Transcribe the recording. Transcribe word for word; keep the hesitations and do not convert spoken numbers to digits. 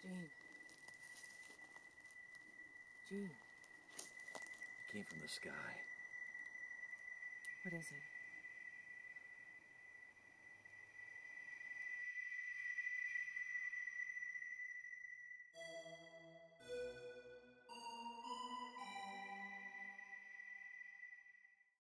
Gene. Gene. It came from the sky. What is it?